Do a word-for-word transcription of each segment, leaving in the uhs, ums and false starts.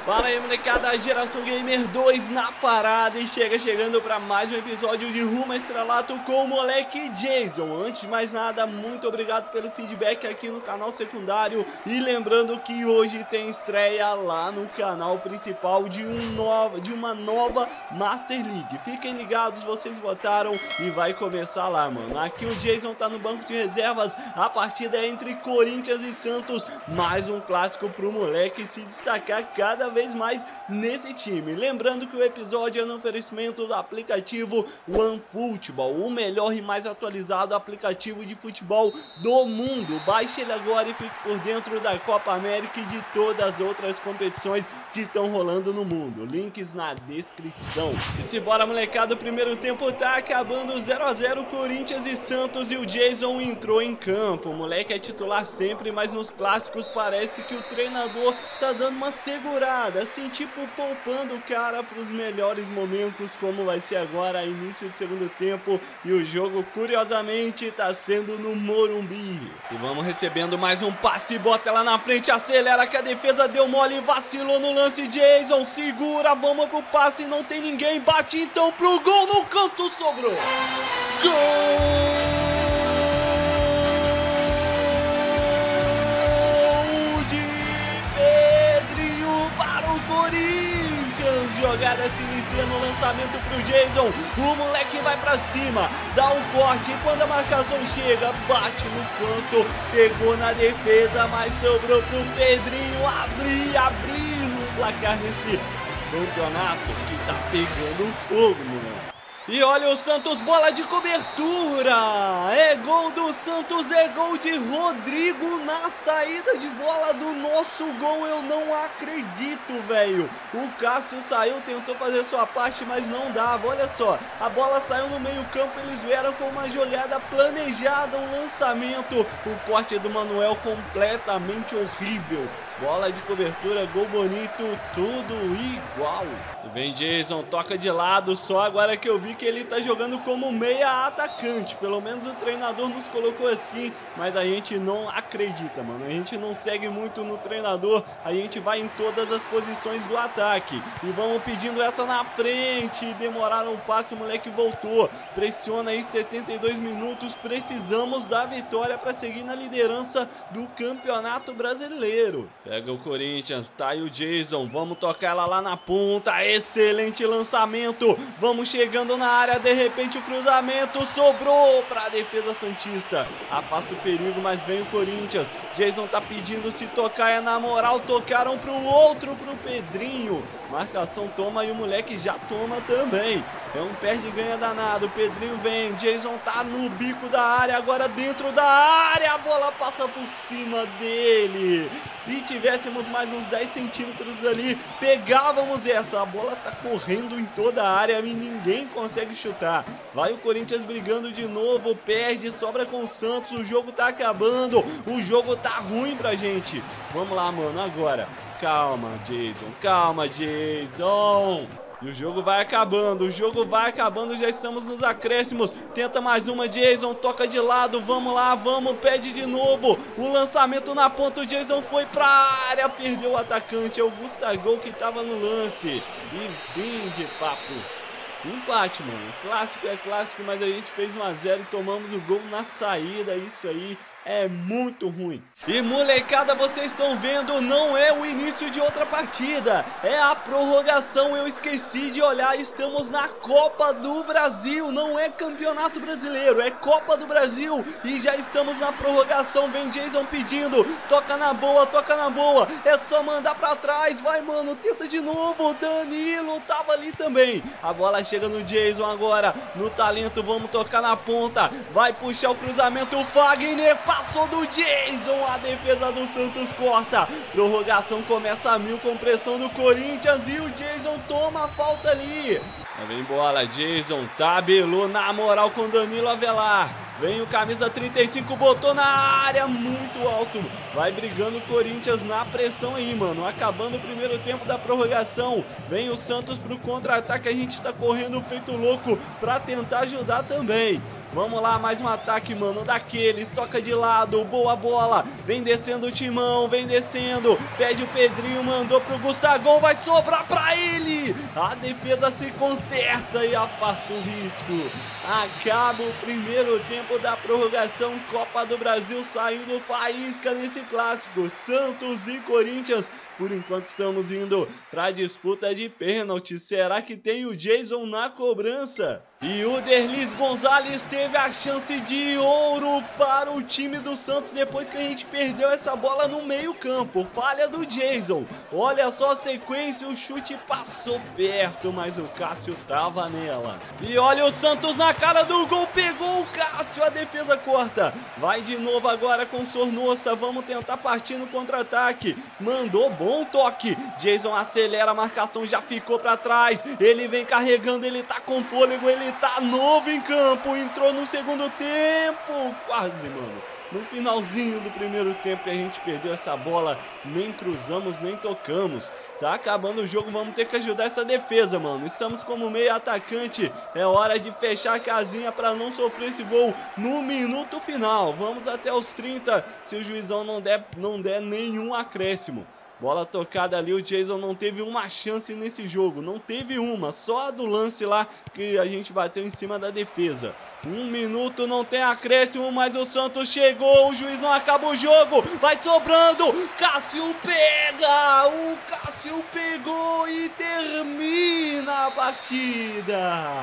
Fala aí, molecada, Geração Gamer dois na parada e chega chegando para mais um episódio de Rumo Estrelato com o moleque Jason. Antes de mais nada, muito obrigado pelo feedback aqui no canal secundário e lembrando que hoje tem estreia lá no canal principal de, um nova, de uma nova Master League. Fiquem ligados, vocês votaram e vai começar lá, mano. Aqui o Jason tá no banco de reservas, a partida é entre Corinthians e Santos, mais um clássico pro moleque se destacar cada vez mais nesse time. Lembrando que o episódio é no oferecimento do aplicativo OneFootball, o melhor e mais atualizado aplicativo de futebol do mundo. Baixe ele agora e fique por dentro da Copa América e de todas as outras competições que estão rolando no mundo. Links na descrição. E se bora, molecada, o primeiro tempo tá acabando zero a zero, Corinthians e Santos, e o Jason entrou em campo. O moleque é titular sempre, mas nos clássicos parece que o treinador tá dando uma segurada, assim, tipo poupando o cara para os melhores momentos, como vai ser agora, início de segundo tempo, e o jogo curiosamente está sendo no Morumbi. E vamos recebendo mais um passe, bota lá na frente, acelera que a defesa deu mole, vacilou no lance, Jason segura, vamos pro passe, não tem ninguém, bate então pro gol, no canto sobrou, gol! Jogada se inicia no lançamento pro Jason, o moleque vai pra cima, dá um corte, e quando a marcação chega, bate no canto, pegou na defesa, mas sobrou pro Pedrinho abrir, abrir o placar nesse campeonato que tá pegando fogo, mano. E olha o Santos, bola de cobertura, é gol do Santos, é gol de Rodrigo na saída de bola do nosso gol, eu não acredito, velho. O Cássio saiu, tentou fazer sua parte, mas não dava, olha só, a bola saiu no meio campo, eles vieram com uma jogada planejada, um lançamento, o corte do Manuel completamente horrível. Bola de cobertura, gol bonito, tudo igual. Vem Jason, toca de lado, só agora que eu vi que ele tá jogando como meia atacante. Pelo menos o treinador nos colocou assim, mas a gente não acredita, mano. A gente não segue muito no treinador, a gente vai em todas as posições do ataque. E vamos pedindo essa na frente, demoraram o passe, o moleque voltou. Pressiona aí setenta e dois minutos, precisamos da vitória para seguir na liderança do Campeonato Brasileiro. Pega o Corinthians, tá aí o Jason, vamos tocar ela lá na ponta, excelente lançamento, vamos chegando na área, de repente o cruzamento sobrou para a defesa santista, afasta o perigo, mas vem o Corinthians, Jason tá pedindo se tocar, é na moral, tocaram pro outro, pro Pedrinho, marcação toma e o moleque já toma também, é um perde e ganha danado, o Pedrinho vem, Jason tá no bico da área, agora dentro da área, a bola passa por cima dele, se tivéssemos mais uns dez centímetros ali, pegávamos essa, a bola tá correndo em toda a área e ninguém consegue chutar, vai o Corinthians brigando de novo, perde, sobra com o Santos, o jogo tá acabando, o jogo tá ruim pra gente, vamos lá, mano, agora, calma, Jason, calma, Jason. E o jogo vai acabando, o jogo vai acabando, já estamos nos acréscimos, tenta mais uma, Jason, toca de lado, vamos lá, vamos, pede de novo, o lançamento na ponta, o Jason foi pra área, perdeu o atacante, é o Gustavo que tava no lance, e fim de papo. Empate, mano, clássico é clássico, mas a gente fez um a zero e tomamos o gol na saída, isso aí é muito ruim. E molecada, vocês estão vendo, não é o início de outra partida, é a prorrogação, eu esqueci de olhar, estamos na Copa do Brasil, não é Campeonato Brasileiro, é Copa do Brasil, e já estamos na prorrogação, vem Jason pedindo, toca na boa, toca na boa, é só mandar pra trás, vai mano, tenta de novo, Danilo tava ali também, a bola chega no Jason agora, no talento, vamos tocar na ponta, vai puxar o cruzamento, o Fagner, passou do Jason, a defesa do Santos corta, prorrogação começa a mil com pressão do Corinthians e o Jason toma a falta ali. Vem bola, Jason, tabelou na moral com Danilo Avelar, vem o camisa trinta e cinco, botou na área, muito alto, vai brigando o Corinthians na pressão aí, mano, acabando o primeiro tempo da prorrogação, vem o Santos pro contra-ataque, a gente tá correndo feito louco pra tentar ajudar também, Vamos lá, mais um ataque, mano, daqueles, toca de lado, boa bola, vem descendo o Timão, vem descendo, pede o Pedrinho, mandou pro Gustavo, vai sobrar pra ele, a defesa se conserta e afasta o risco. Acaba o primeiro tempo da prorrogação, Copa do Brasil saindo faísca nesse clássico, Santos e Corinthians. Por enquanto estamos indo para a disputa de pênalti. Será que tem o Jason na cobrança? E o Derlis Gonzalez teve a chance de ouro para o time do Santos depois que a gente perdeu essa bola no meio campo. Falha do Jason. Olha só a sequência, o chute passou perto, mas o Cássio tava nela. E olha o Santos na cara do gol, pegou o Cássio, a defesa corta. Vai de novo agora com Sornosa, vamos tentar partir no contra-ataque. Mandou bom toque. Jason acelera a marcação, já ficou para trás. Ele vem carregando, ele tá com fôlego, ele tá novo em campo, entrou no segundo tempo, quase, mano. No finalzinho do primeiro tempo a gente perdeu essa bola, nem cruzamos, nem tocamos. Tá acabando o jogo, vamos ter que ajudar essa defesa, mano. Estamos como meio atacante, é hora de fechar a casinha para não sofrer esse gol no minuto final. Vamos até os trinta, se o juizão não der, não der nenhum acréscimo. Bola tocada ali, o Jason não teve uma chance nesse jogo, não teve uma, só a do lance lá que a gente bateu em cima da defesa. Um minuto, não tem acréscimo, mas o Santos chegou, o juiz não acaba o jogo, vai sobrando, Cássio pega, o Cássio pegou e termina a partida.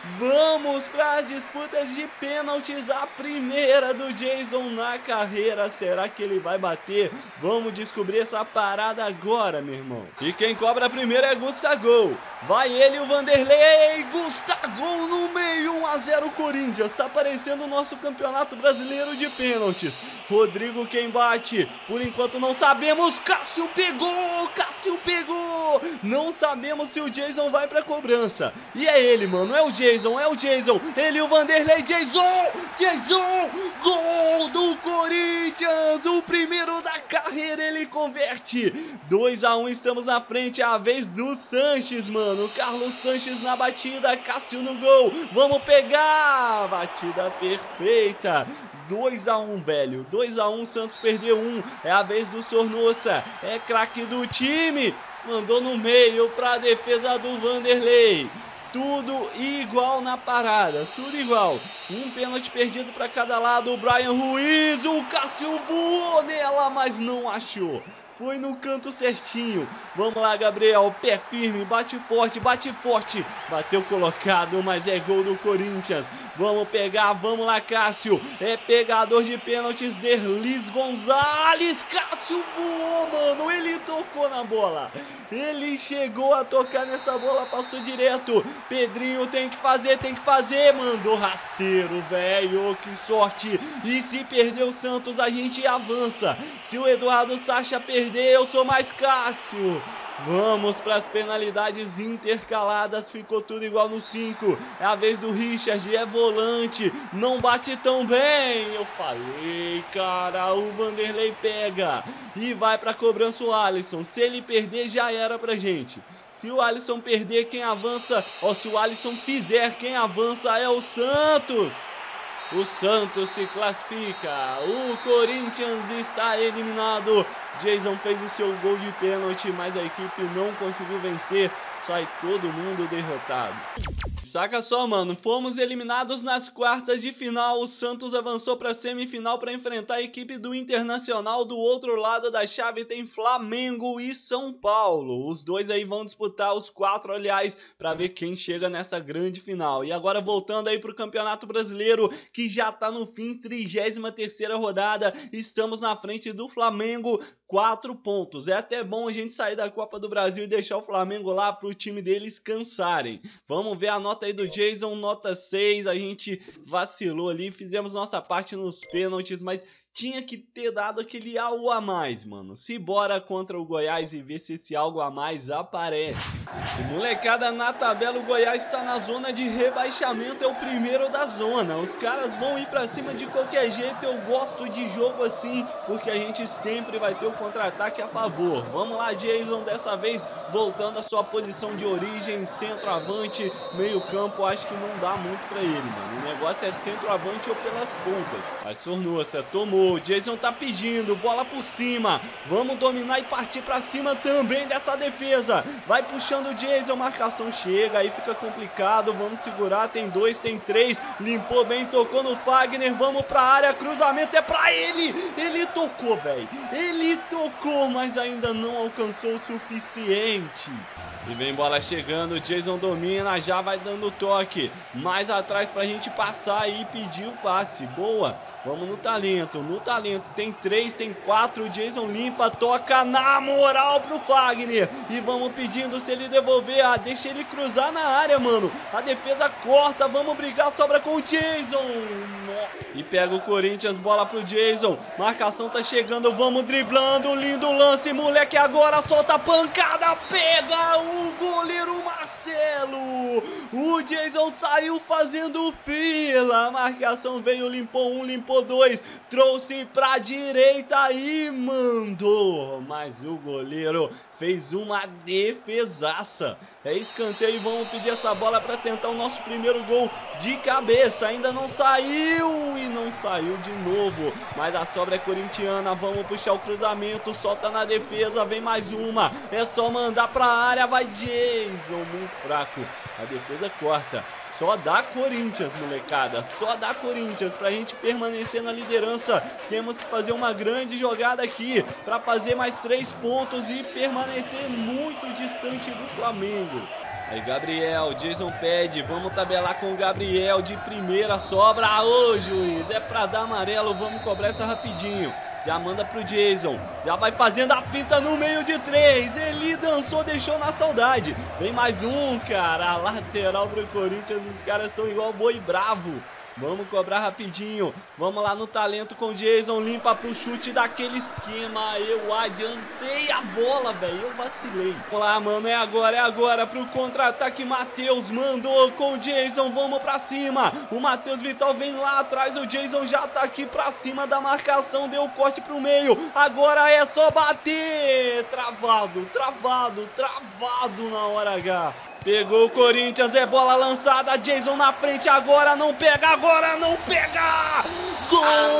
Vamos para as disputas de pênaltis, a primeira do Jason na carreira. Será que ele vai bater? Vamos descobrir essa parada agora, meu irmão. E quem cobra primeiro é Gustavo. Vai ele e o Vanderlei. Gustavo no meio, um a zero Corinthians. Tá parecendo o nosso campeonato brasileiro de pênaltis. Rodrigo quem bate. Por enquanto não sabemos. Cássio pegou, Cássio pegou. Não sabemos se o Jason vai para cobrança. E é ele, mano, é o Jason. É o Jason, ele e o Vanderlei, Jason, Jason, gol do Corinthians, o primeiro da carreira, ele converte, dois a um, estamos na frente, é a vez do Sanches, mano, Carlos Sanches na batida, Cássio no gol, vamos pegar, batida perfeita, dois a um, velho, dois a um, Santos perdeu um, é a vez do Sornosa, é craque do time, mandou no meio para a defesa do Vanderlei. Tudo igual na parada, tudo igual. Um pênalti perdido para cada lado. O Brian Ruiz, o Cássio voou nela, mas não achou. Foi no canto certinho. Vamos lá, Gabriel. Pé firme, bate forte, bate forte. Bateu colocado, mas é gol do Corinthians. Vamos pegar, vamos lá, Cássio. É pegador de pênaltis, Derlis Gonzalez. Cássio voou, mano. Ele tocou na bola. Ele chegou a tocar nessa bola, passou direto. Pedrinho tem que fazer, tem que fazer. Mandou rasteiro, velho. Que sorte. E se perder o Santos, a gente avança. Se o Eduardo Sacha perder, eu sou mais Cássio. Vamos para as penalidades intercaladas. Ficou tudo igual no cinco. É a vez do Richard, é volante. Não bate tão bem. Eu falei, cara. O Vanderlei pega e vai para a cobrança o Alisson. Se ele perder, já era pra gente. Se o Alisson perder, quem avança, ou se o Alisson fizer, quem avança é o Santos. O Santos se classifica, o Corinthians está eliminado. Jason fez o seu gol de pênalti, mas a equipe não conseguiu vencer, sai todo mundo derrotado. Saca só, mano, fomos eliminados nas quartas de final, o Santos avançou para a semifinal para enfrentar a equipe do Internacional. Do outro lado da chave tem Flamengo e São Paulo, os dois aí vão disputar os quatro, aliás, para ver quem chega nessa grande final. E agora voltando aí para o Campeonato Brasileiro, que já tá no fim, trigésima terceira rodada, estamos na frente do Flamengo, quatro pontos. É até bom a gente sair da Copa do Brasil e deixar o Flamengo lá pro time deles cansarem. Vamos ver a nota aí do Jason, nota seis, a gente vacilou ali, fizemos nossa parte nos pênaltis, mas tinha que ter dado aquele algo a mais, mano. Se bora contra o Goiás e ver se esse algo a mais aparece. E molecada, na tabela o Goiás tá na zona de rebaixamento, é o primeiro da zona. Os caras vão ir pra cima de qualquer jeito, eu gosto de jogo assim, porque a gente sempre vai ter o contra-ataque a favor. Vamos lá, Jason, dessa vez voltando à sua posição de origem, centroavante, meio campo, acho que não dá muito pra ele, mano. O negócio é centroavante ou pelas pontas. Mas Sornosa tomou. O Jason tá pedindo, bola por cima, vamos dominar e partir pra cima também dessa defesa, vai puxando o Jason, marcação chega, aí fica complicado, vamos segurar, tem dois, tem três, limpou bem, tocou no Fagner, vamos pra área, cruzamento é pra ele, ele tocou, velho, ele tocou, mas ainda não alcançou o suficiente. E vem bola chegando, o Jason domina, já vai dando toque, mais atrás pra gente passar e pedir o passe, boa. Vamos no talento, no talento, tem três, tem quatro, o Jason limpa, toca na moral pro Fagner. E vamos pedindo, se ele devolver, ah, deixa ele cruzar na área, mano. A defesa corta, vamos brigar, sobra com o Jason. E pega o Corinthians, bola pro Jason, marcação tá chegando, vamos driblando, lindo lance, moleque, agora solta a pancada, pega o goleiro Marcelo. O Jason saiu fazendo fila, a marcação veio, limpou um, limpou dois, trouxe pra direita e mandou, mas o goleiro fez uma defesaça. É escanteio e vamos pedir essa bola para tentar o nosso primeiro gol de cabeça, ainda não saiu e não saiu de novo, mas a sobra é corintiana, vamos puxar o cruzamento, solta na defesa, vem mais uma, é só mandar pra área, vai Jason, muito fraco, a defesa corta. Só dá Corinthians, molecada, só dá Corinthians. Pra gente permanecer na liderança, temos que fazer uma grande jogada aqui pra fazer mais três pontos e permanecer muito distante do Flamengo. Aí Gabriel, Jason pede, vamos tabelar com o Gabriel de primeira, sobra, ô juiz, é pra dar amarelo, vamos cobrar essa rapidinho. Já manda pro Jason, já vai fazendo a finta no meio de três, ele dançou, deixou na saudade. Vem mais um, cara, a lateral pro Corinthians, os caras estão igual boi bravo. Vamos cobrar rapidinho, vamos lá no talento com o Jason, limpa pro chute daquele esquema, eu adiantei a bola, velho, eu vacilei. Vamos lá, mano, é agora, é agora pro contra-ataque, Matheus mandou com o Jason, vamos pra cima, o Matheus Vital vem lá atrás, o Jason já tá aqui pra cima da marcação, deu corte pro meio, agora é só bater, travado, travado, travado na hora H. Pegou o Corinthians, é bola lançada, Jason na frente, agora não pega, agora não pega! Gol!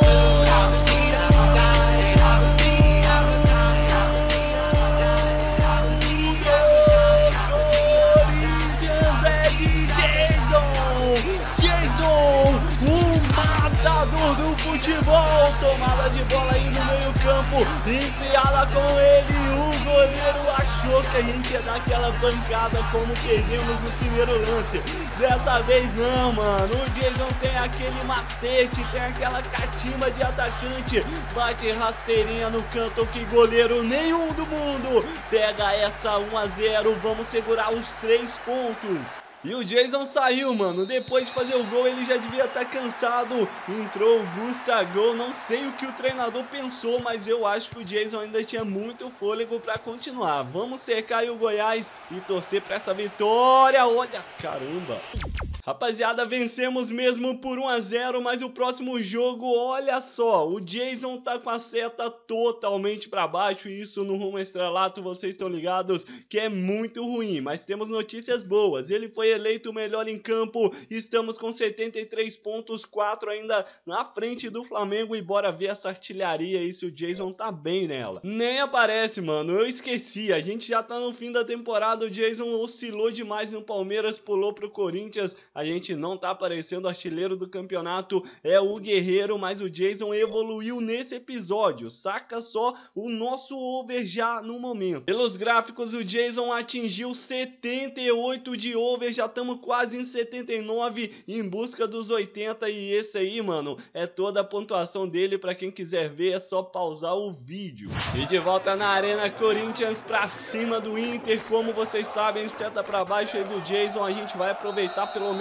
Corinthians é de Jason! Jason, o matador do futebol! Tomada de bola aí no meio campo, enfiada com ele, o goleiro achou que a gente ia dar aquela bancada como perdemos no primeiro lance. Dessa vez não, mano, o Jason tem aquele macete, tem aquela catimba de atacante, bate rasteirinha no canto que goleiro nenhum do mundo pega essa um a zero, vamos segurar os três pontos. E o Jason saiu, mano, depois de fazer o gol ele já devia estar cansado, entrou o Gustavo, não sei o que o treinador pensou, mas eu acho que o Jason ainda tinha muito fôlego para continuar. Vamos cercar aí o Goiás e torcer para essa vitória, olha, caramba. Rapaziada, vencemos mesmo por um a zero, mas o próximo jogo, olha só, o Jason tá com a seta totalmente para baixo e isso no rumo estrelato, vocês estão ligados que é muito ruim, mas temos notícias boas, ele foi eleito o melhor em campo, estamos com setenta e três pontos, quatro ainda na frente do Flamengo e bora ver essa artilharia aí se o Jason tá bem nela. Nem aparece, mano, eu esqueci, a gente já tá no fim da temporada, o Jason oscilou demais no Palmeiras, pulou pro Corinthians, a gente não tá aparecendo, artilheiro do campeonato é o Guerreiro, mas o Jason evoluiu nesse episódio, saca só o nosso over já no momento. Pelos gráficos o Jason atingiu setenta e oito de over, já estamos quase em setenta e nove em busca dos oitenta e esse aí, mano, é toda a pontuação dele, pra quem quiser ver é só pausar o vídeo. E de volta na Arena Corinthians pra cima do Inter, como vocês sabem, seta pra baixo aí do Jason, a gente vai aproveitar pelo menos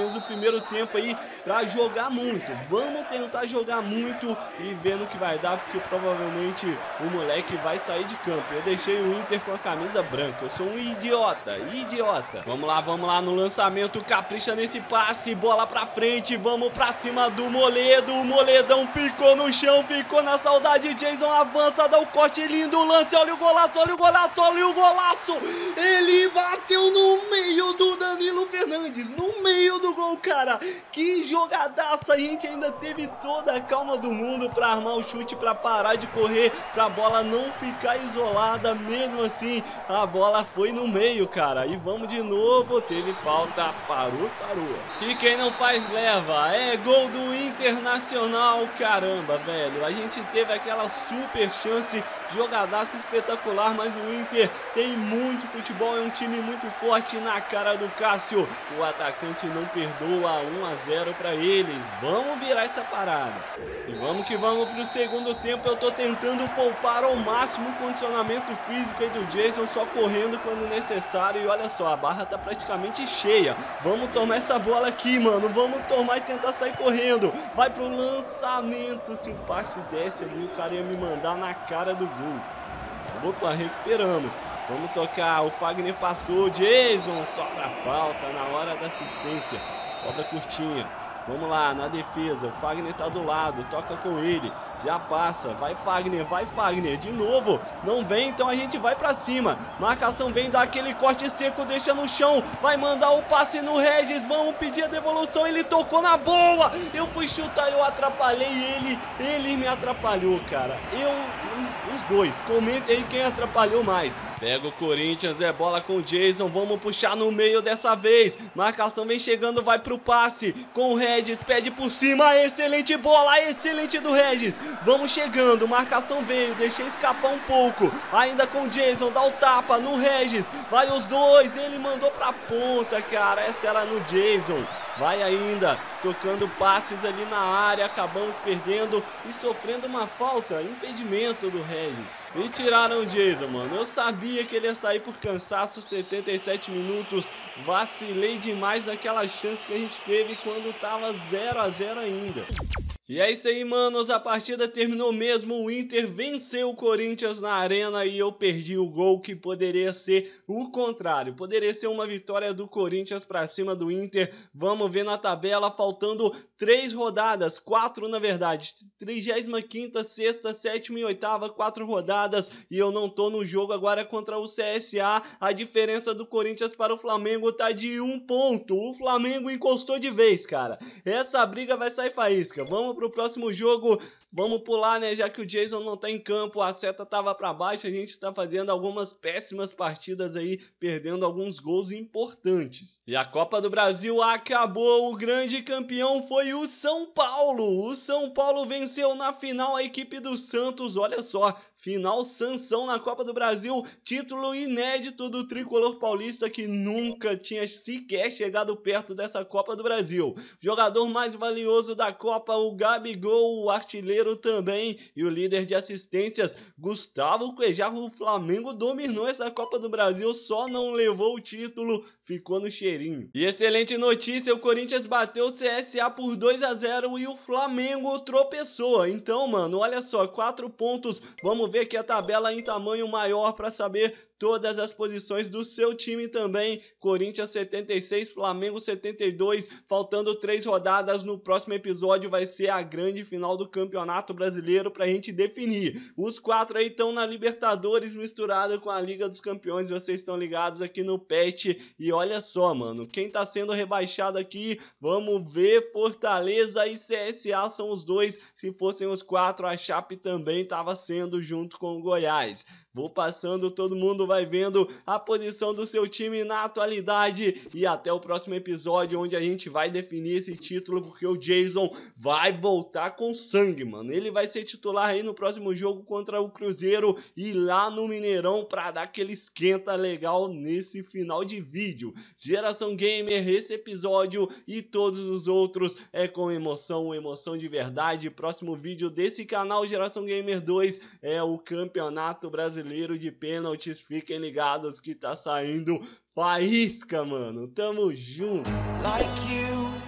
menos o primeiro tempo aí pra jogar muito. Vamos tentar jogar muito e ver no que vai dar, porque provavelmente o moleque vai sair de campo. Eu deixei o Inter com a camisa branca, eu sou um idiota, idiota. Vamos lá, vamos lá no lançamento, capricha nesse passe, bola pra frente, vamos pra cima do Moledo. O Moledão ficou no chão, ficou na saudade. Jason avança, dá o corte, lindo lance, olha o golaço, olha o golaço, olha o golaço. Ele bateu no meio do Danilo Fernandes, no meio do gol, cara. Que jogadaça, a gente ainda teve toda a calma do mundo pra armar o chute, pra parar de correr, pra bola não ficar isolada. Mesmo assim, a bola foi no meio, cara. E vamos de novo, teve falta, parou, parou. E quem não faz leva, é gol do Internacional. Caramba, velho, a gente teve aquela super chance, jogadaça espetacular, mas o Inter tem muito futebol, é um time muito forte. Na cara do Cássio, o atacante não perdoa, um a zero para eles. Vamos virar essa parada. E vamos que vamos pro segundo tempo. Eu tô tentando poupar ao máximo o condicionamento físico aí do Jason, só correndo quando necessário. E olha só, a barra tá praticamente cheia. Vamos tomar essa bola aqui, mano. Vamos tomar e tentar sair correndo. Vai pro lançamento. Se o passe desce ali, o cara ia me mandar na cara do gol. Opa, recuperamos. Vamos tocar. O Fagner passou. Jason sobra falta na hora da assistência. Cobra curtinha. Vamos lá, na defesa, o Fagner tá do lado, toca com ele, já passa, vai Fagner, vai Fagner, de novo, não vem, então a gente vai pra cima, marcação vem, dá aquele corte seco, deixa no chão, vai mandar o passe no Regis, vamos pedir a devolução, ele tocou na boa, eu fui chutar, eu atrapalhei ele, ele me atrapalhou, cara, eu, os dois, comentem aí quem atrapalhou mais. Pega o Corinthians, é bola com o Jason, vamos puxar no meio dessa vez, marcação vem chegando, vai pro passe, com o Regis, pede por cima, excelente bola, excelente do Regis, vamos chegando, marcação veio, deixei escapar um pouco, ainda com o Jason, dá o tapa no Regis, vai os dois, ele mandou pra ponta, cara, essa era no Jason. Vai ainda, tocando passes ali na área, acabamos perdendo e sofrendo uma falta, impedimento do Regis. E tiraram o Jason, mano, eu sabia que ele ia sair por cansaço, setenta e sete minutos, vacilei demais naquela chance que a gente teve quando tava zero a zero ainda. E é isso aí, manos, a partida terminou mesmo, o Inter venceu o Corinthians na arena e eu perdi o gol, que poderia ser o contrário, poderia ser uma vitória do Corinthians pra cima do Inter. Vamos ver na tabela, faltando três rodadas, quatro na verdade, trigésima quinta, sexta, sétima e oitava, quatro rodadas, e eu não tô no jogo agora contra o C S A, a diferença do Corinthians para o Flamengo tá de um ponto, o Flamengo encostou de vez, cara, essa briga vai sair faísca. Vamos pro próximo jogo, vamos pular, né, já que o Jason não tá em campo, a seta tava pra baixo, a gente tá fazendo algumas péssimas partidas aí, perdendo alguns gols importantes. E a Copa do Brasil acabou, o grande campeão foi o São Paulo, o São Paulo venceu na final a equipe do Santos, olha só, final Sansão na Copa do Brasil, título inédito do tricolor paulista que nunca tinha sequer chegado perto dessa Copa do Brasil. Jogador mais valioso da Copa, o Gabigol, o artilheiro também, e o líder de assistências, Gustavo Cuejarro. O Flamengo dominou essa Copa do Brasil, só não levou o título, ficou no cheirinho. E excelente notícia, o Corinthians bateu o C S A por dois a zero e o Flamengo tropeçou. Então, mano, olha só, quatro pontos, vamos ver aqui a tabela em tamanho maior para saber todas as posições do seu time também. Corinthians setenta e seis, Flamengo setenta e dois, faltando três rodadas, no próximo episódio vai ser a grande final do Campeonato Brasileiro pra gente definir. Os quatro aí estão na Libertadores misturado com a Liga dos Campeões, vocês estão ligados aqui no Pet. E olha só, mano, quem tá sendo rebaixado aqui, vamos ver, Fortaleza e C S A são os dois. Se fossem os quatro, a Chape também tava sendo junto com o Goiás. Vou passando, todo mundo vai vendo a posição do seu time na atualidade. E até o próximo episódio, onde a gente vai definir esse título, porque o Jason vai voltar com sangue, mano. Ele vai ser titular aí no próximo jogo contra o Cruzeiro e lá no Mineirão pra dar aquele esquenta legal nesse final de vídeo. Geração Gamer, esse episódio e todos os outros é com emoção, emoção de verdade. Próximo vídeo desse canal, Geração Gamer dois, é o Campeonato Brasileiro de Pênaltis. Fiquem ligados que tá saindo faísca, mano. Tamo junto. Like you.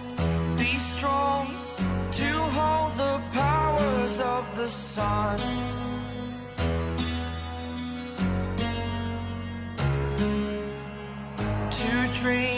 the sun. To dream